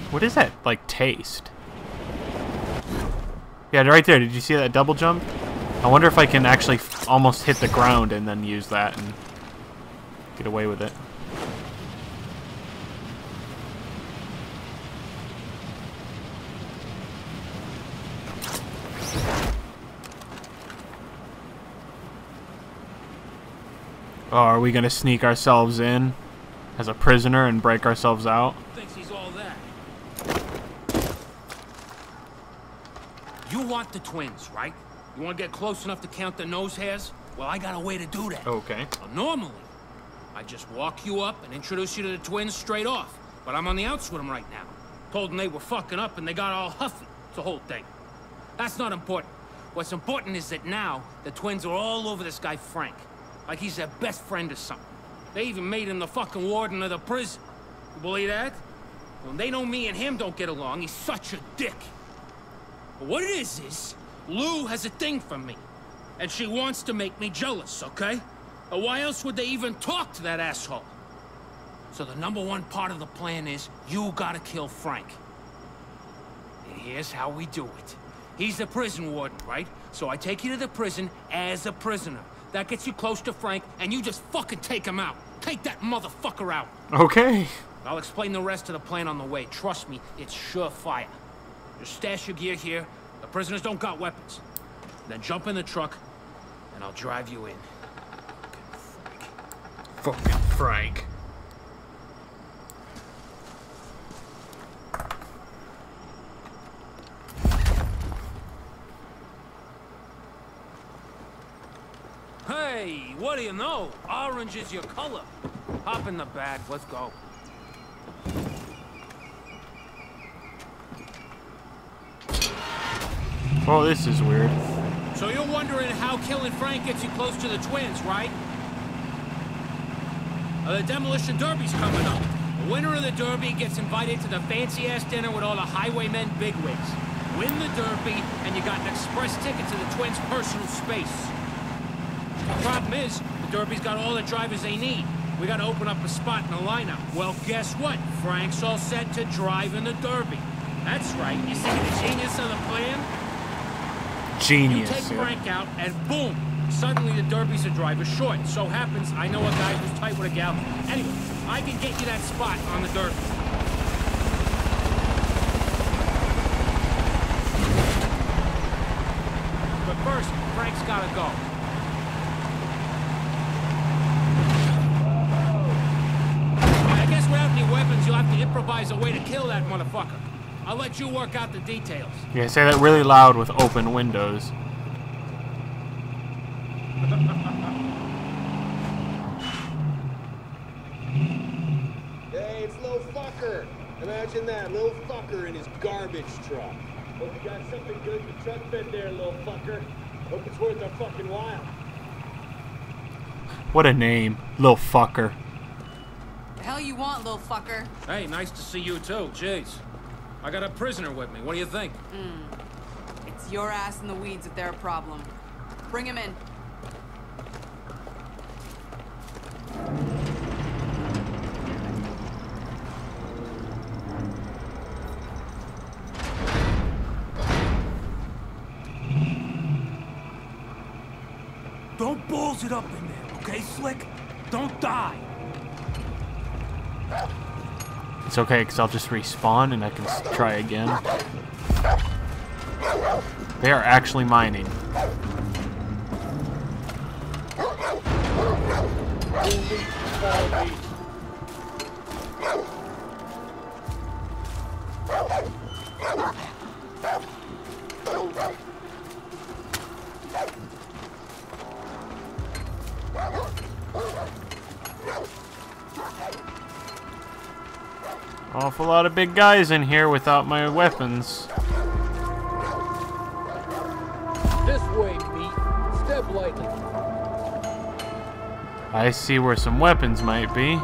What is that, like, taste? Yeah, right there. Did you see that double jump? I wonder if I can actually almost hit the ground and then use that and get away with it. Oh, are we gonna sneak ourselves in as a prisoner and break ourselves out? Thinks he's all that. You want the twins, right? You want to get close enough to count the nose hairs? Well, I got a way to do that. Okay. Well, normally, I just walk you up and introduce you to the twins straight off. But I'm on the outs with them right now. Told them they were fucking up and they got all huffy. It's the whole thing. That's not important. What's important is that now the twins are all over this guy Frank. Like he's their best friend or something. They even made him the fucking warden of the prison. You believe that? Well, they know me and him don't get along. He's such a dick. But what it is Lou has a thing for me. And she wants to make me jealous, okay? Or why else would they even talk to that asshole? So the #1 part of the plan is you gotta kill Frank. And here's how we do it. He's the prison warden, right? So I take you to the prison as a prisoner. That gets you close to Frank, and you just fucking take him out. Take that motherfucker out. Okay. I'll explain the rest of the plan on the way. Trust me, it's surefire. Just stash your gear here. The prisoners don't got weapons. Then jump in the truck, and I'll drive you in. Fucking Frank. Hey, what do you know? Orange is your color. Hop in the back, let's go. Oh, this is weird. So you're wondering how killing Frank gets you close to the twins, right? The demolition derby's coming up. The winner of the derby gets invited to the fancy-ass dinner with all the Highwaymen bigwigs. Win the derby, and you got an express ticket to the twins' personal space. The problem is, the derby's got all the drivers they need. We gotta open up a spot in the lineup. Well, guess what? Frank's all set to drive in the derby. That's right. You see the genius of the plan? Genius. You take Frank out, and boom! Suddenly the derby's a driver short. So happens I know a guy who's tight with a gal. Anyway, I can get you that spot on the derby. But first, Frank's gotta go. I guess without any weapons, you'll have to improvise a way to kill that motherfucker. I'll let you work out the details. Yeah, say that really loud with open windows. Hey, it's Lil Fucker. Imagine that, Lil Fucker in his garbage truck. Hope you got something good in the truck bed there, Lil Fucker. Hope it's worth our fucking while. What a name, Lil Fucker. The hell you want, little fucker? Hey, nice to see you too. Jeez. I got a prisoner with me. What do you think? It's your ass in the weeds if they're a problem. Bring him in. Don't balls it up in there, okay, Slick? Don't die. It's okay, because I'll just respawn and I can try again. They are actually mining. Awful lot of big guys in here without my weapons. This way, Pete. Step lightly. I see where some weapons might be.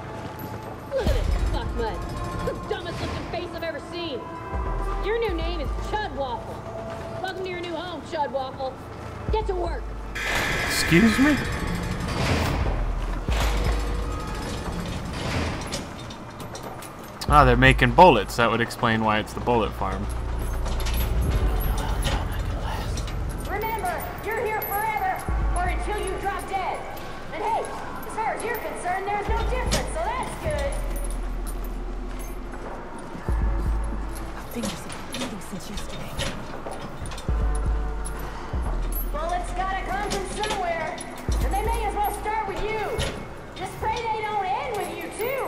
Look at this fuck mud. The dumbest looking face I've ever seen. Your new name is Chud Waffle. Get to work. Excuse me? Ah, they're making bullets. That would explain why it's the bullet farm. Remember, you're here forever, or until you drop dead. And hey, as far as you're concerned, there's no difference, so that's good. My fingers have been bleeding since yesterday. Bullets gotta come from somewhere, and they may as well start with you. Just pray they don't end with you, too.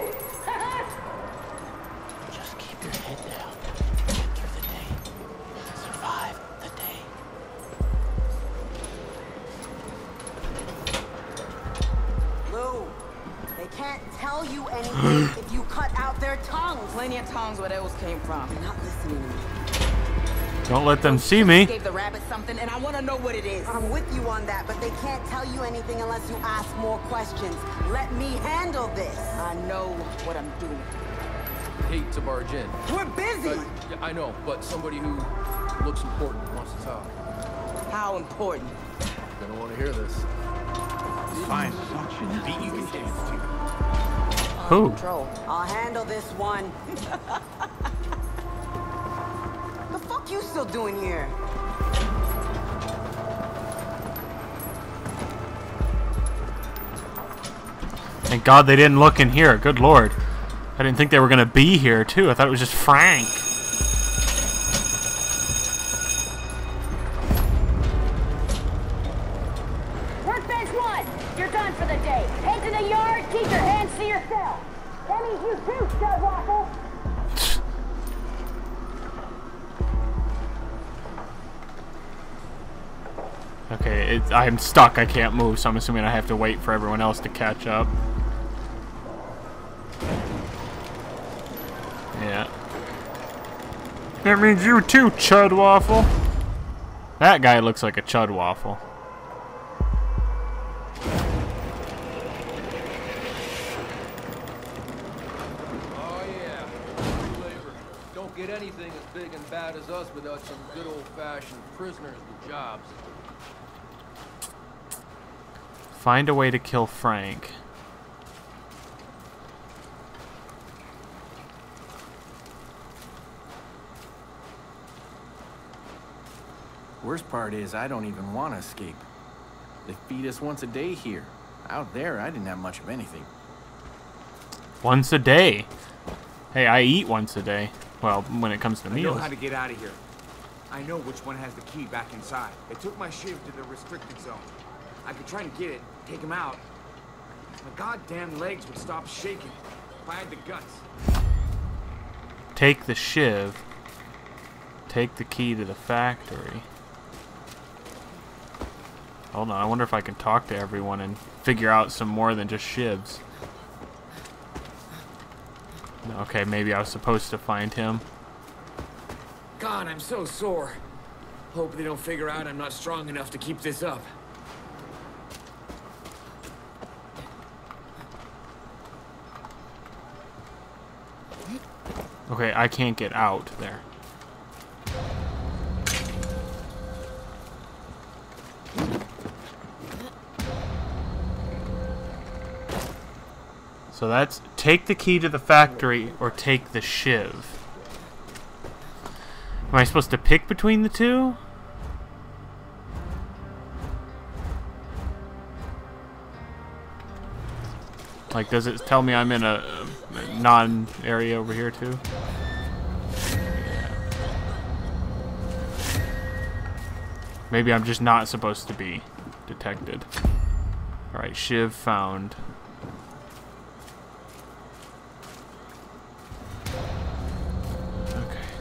Just keep your head down. Get through the day. Survive the day. Lou, they can't tell you anything if you cut out their tongues. Plenty of tongues where those came from. You're not listening to me. Don't let them see me. Gave the rabbit something, and I want to know what it is. I'm with you on that, but they can't tell you anything unless you ask more questions. Let me handle this. I know what I'm doing. Hate to barge in. We're busy. Yeah, I know, but somebody who looks important wants to talk. How important? Gonna want to hear this. Find such a beat you can dance to. Who? Control. I'll handle this one. The fuck you still doing here? Thank God they didn't look in here. Good Lord. I didn't think they were going to be here, too. I thought it was just Frank. Workbench 1, you're done for the day. Head to the yard, keep your hands to yourself. That means you too, Chud Waffle. Okay, I'm stuck. I can't move, so I'm assuming I have to wait for everyone else to catch up. Yeah. That means you too, Chud Waffle. That guy looks like a Chud Waffle. Oh yeah, free labor. Don't get anything as big and bad as us without some good old-fashioned prisoners with jobs. Find a way to kill Frank. Worst part is I don't even want to escape. They feed us once a day here. Out there, I didn't have much of anything. Once a day. Hey, I eat once a day. Well, when it comes to I know meals. how to get out of here. I know which one has the key back inside. They took my shiv to the restricted zone. I could try and get it, take him out. My goddamn legs would stop shaking if I had the guts. Take the shiv. Take the key to the factory. Hold on, I wonder if I can talk to everyone and figure out some more than just shivs. Okay, maybe I was supposed to find him. God, I'm so sore. Hope they don't figure out I'm not strong enough to keep this up. Okay, I can't get out there. So that's take the key to the factory or take the shiv. Am I supposed to pick between the two? Like, does it tell me I'm in a non-area over here too? Maybe I'm just not supposed to be detected. Alright, shiv found. Okay.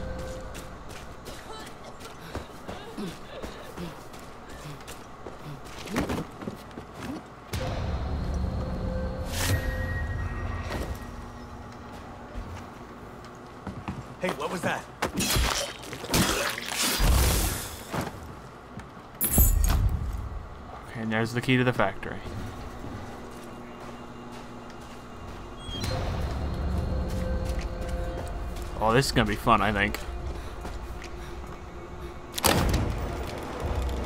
Hey, what was that? Okay, and there's the key to the factory. Oh, this is gonna be fun, I think.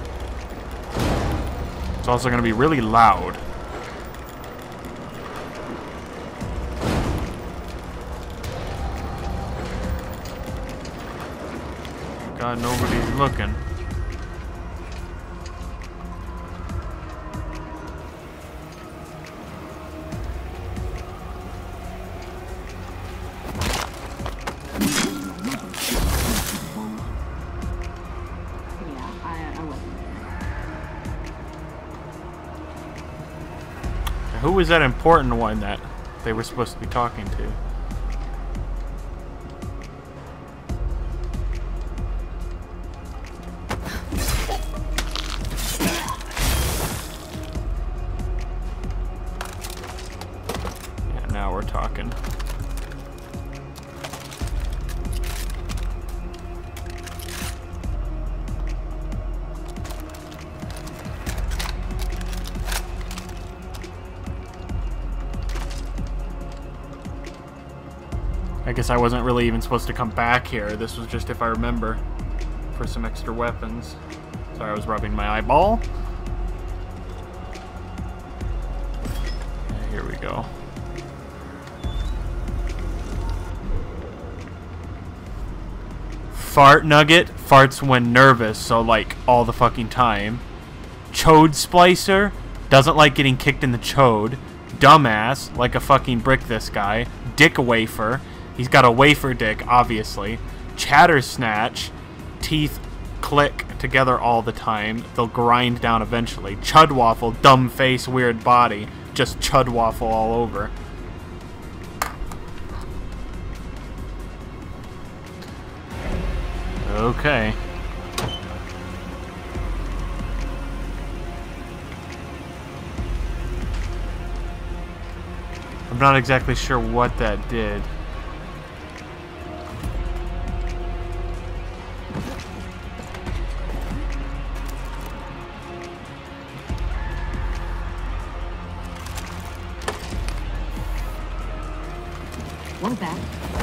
It's also going to be really loud. God, nobody's looking. Who was that important one that they were supposed to be talking to? Yeah, now we're talking. I guess I wasn't really even supposed to come back here. This was just, if I remember, for some extra weapons. Sorry, I was rubbing my eyeball. Yeah, here we go. Fart nugget farts when nervous, so like all the fucking time. Chode splicer doesn't like getting kicked in the chode. Dumbass, like a fucking brick this guy. Dick wafer. He's got a wafer dick, obviously. Chatter snatch. Teeth click together all the time. They'll grind down eventually. Chud waffle. Dumb face, weird body. Just chud waffle all over. Okay. I'm not exactly sure what that did. What that?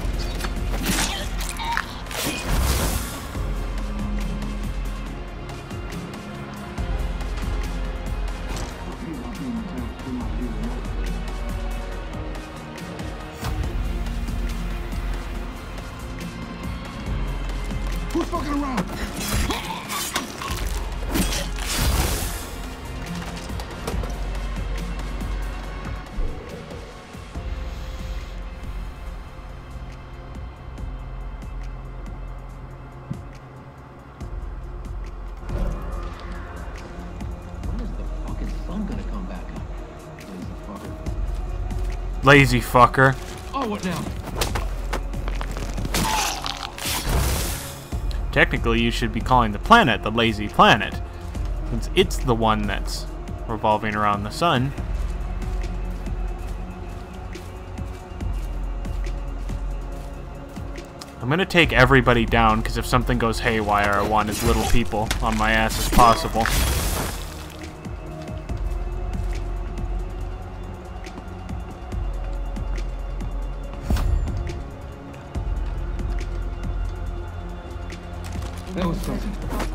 Who's fucking around? Lazy fucker. Oh, what now? Technically, you should be calling the planet the lazy planet, since it's the one that's revolving around the sun. I'm gonna take everybody down, because if something goes haywire, I want as little people on my ass as possible. That was something.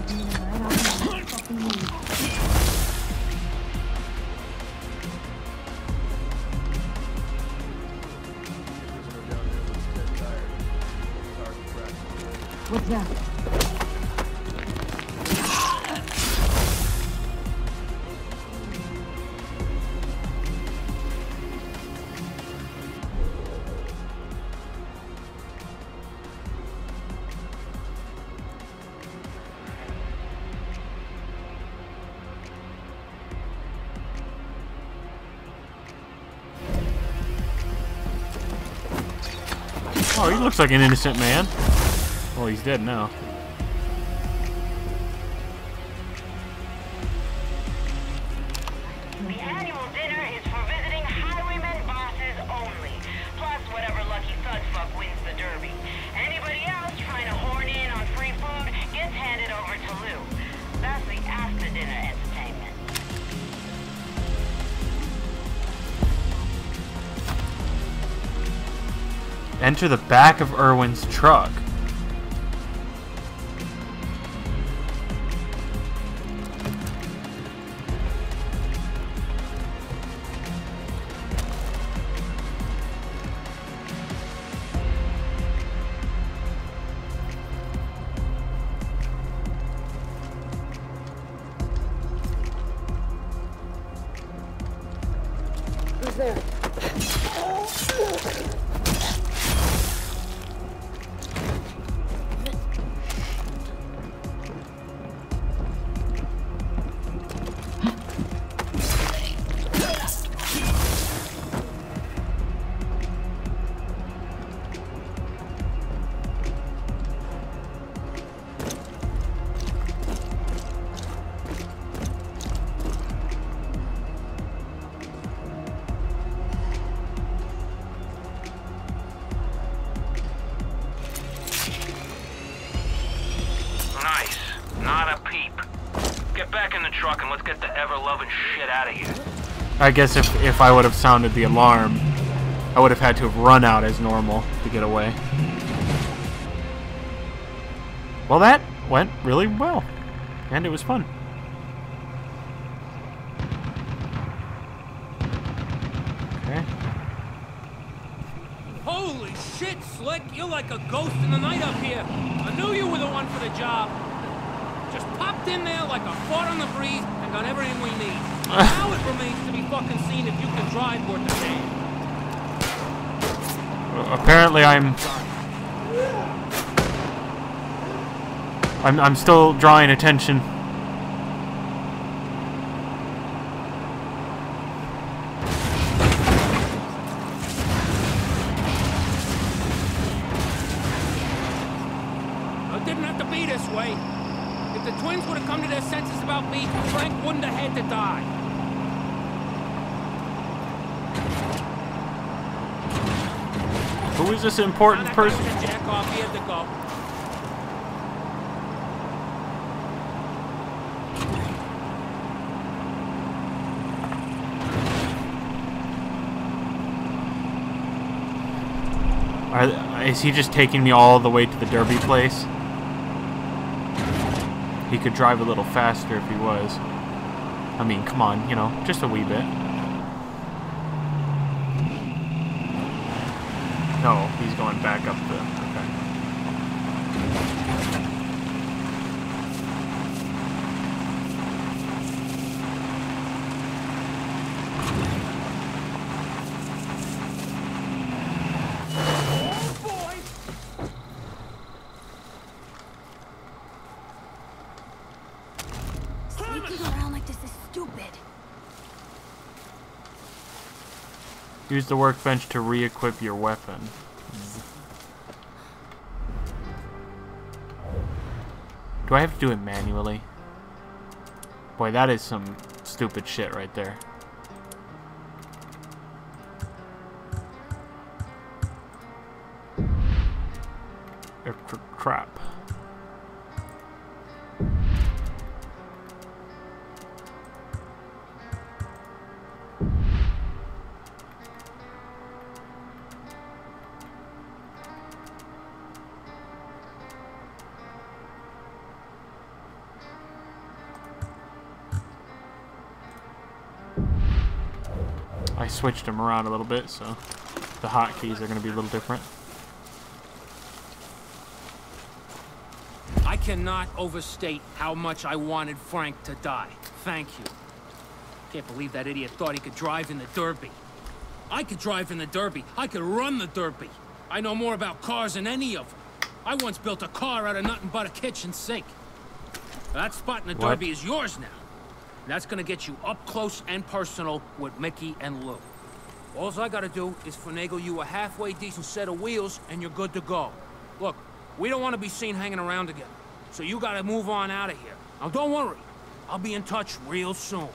What's that? Oh, he looks like an innocent man. Well, he's dead now. The annual dinner is for visiting Highwaymen bosses only. Plus, whatever lucky thugfuck wins the derby. Anybody else trying to horn in on free food gets handed over to Lou. That's the after-dinner entertainment. Enter the back of Irwin's truck. there. Nice. Not a peep. Get back in the truck and let's get the ever-loving shit out of here. I guess if I would have sounded the alarm, I would have had to have run out as normal to get away. Well, that went really well. And it was fun. Okay. Holy shit, Slick! You're like a ghost in the night up here. I knew you were the one for the job. Just popped in there like a fart on the breeze and got everything we need. Now it remains to be fucking seen if you can drive worth the damn. Apparently I'm still drawing attention. It didn't have to be this way. If the twins would have come to their senses about me, Frank wouldn't have had to die. Who is this important person? Jack off, he had to go. Is he just taking me all the way to the Derby place? He could drive a little faster if he was. I mean, come on, you know, just a wee bit. No, he's going back up the... Okay. Sneaking around like this is stupid. Use the workbench to re-equip your weapon. Do I have to do it manually? Boy, that is some stupid shit right there. Crap. I switched them around a little bit, so the hotkeys are going to be a little different. I cannot overstate how much I wanted Frank to die. Thank you. Can't believe that idiot thought he could drive in the Derby. I could drive in the Derby. I could run the Derby. I know more about cars than any of them. I once built a car out of nothing but a kitchen sink. That spot in the Derby is yours now. That's gonna get you up close and personal with Mickey and Lou. All I gotta do is finagle you a halfway decent set of wheels and you're good to go. Look, we don't want to be seen hanging around together, so you gotta move on out of here. Now don't worry, I'll be in touch real soon.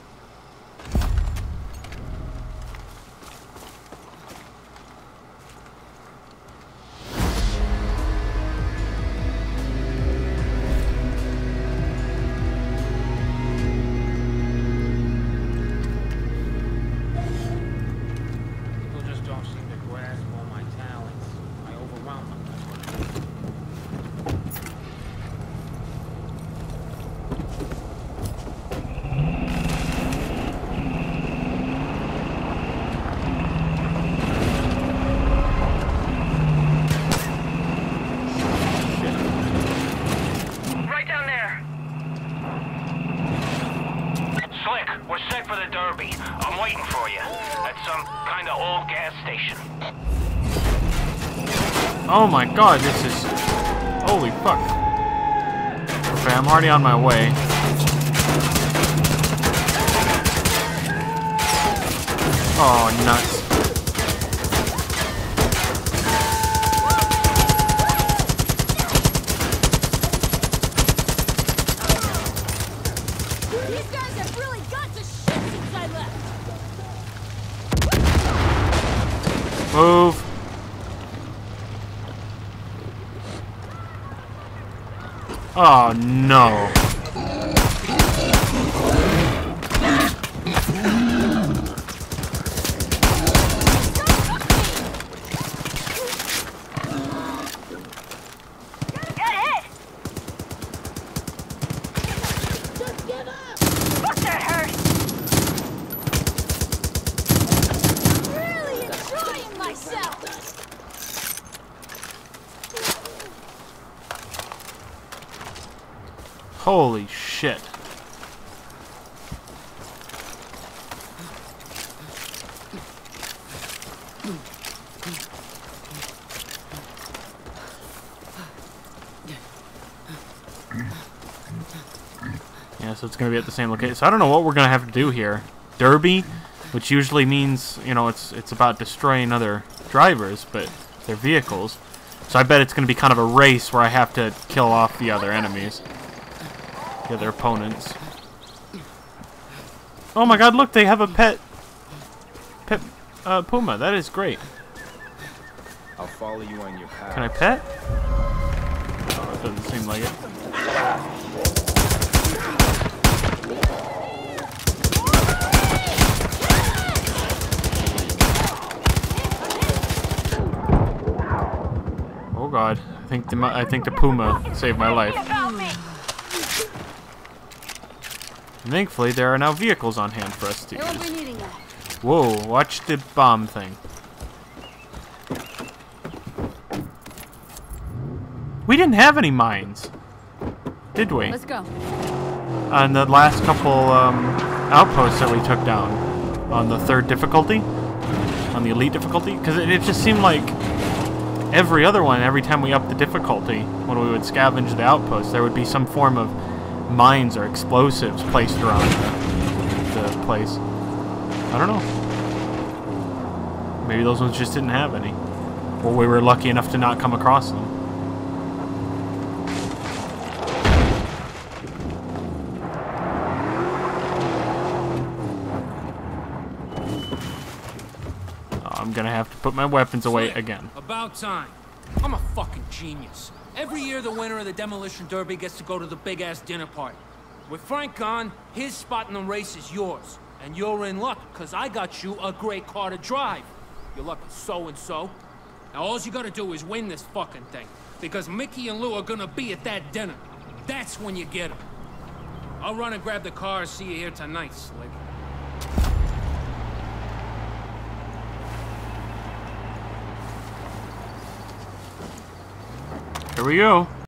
Oh my god, this is... Holy fuck. Okay, I'm already on my way. Oh, nuts. These guys have really got to shit since I left. Move. Oh no. Holy shit. Yeah, so it's going to be at the same location. So I don't know what we're going to have to do here. Derby, which usually means, you know, it's about destroying other drivers, but their vehicles. So I bet it's going to be kind of a race where I have to kill off the other enemies. The other opponents. Oh my god, look, they have a pet puma. That is great. I'll follow you on your path. Can I pet? Oh, it doesn't seem like it. Oh god, I think the puma saved my life. And thankfully, there are now vehicles on hand for us to use. Whoa, watch the bomb thing. We didn't have any mines, did we? Let's go. On the last couple outposts that we took down on the 3rd difficulty, on the elite difficulty, because it just seemed like every other one, every time we upped the difficulty, when we would scavenge the outposts, there would be some form of mines or explosives placed around the place. I don't know. Maybe those ones just didn't have any. Or we were lucky enough to not come across them. I'm gonna have to put my weapons away again. About time. I'm a fucking genius. Every year, the winner of the Demolition Derby gets to go to the big-ass dinner party. With Frank gone, his spot in the race is yours. And you're in luck, because I got you a great car to drive. Your luck is so-and-so. Now, all you gotta do is win this fucking thing. Because Mickey and Lou are gonna be at that dinner. That's when you get them. I'll run and grab the car and see you here tonight, Slick. Here we go.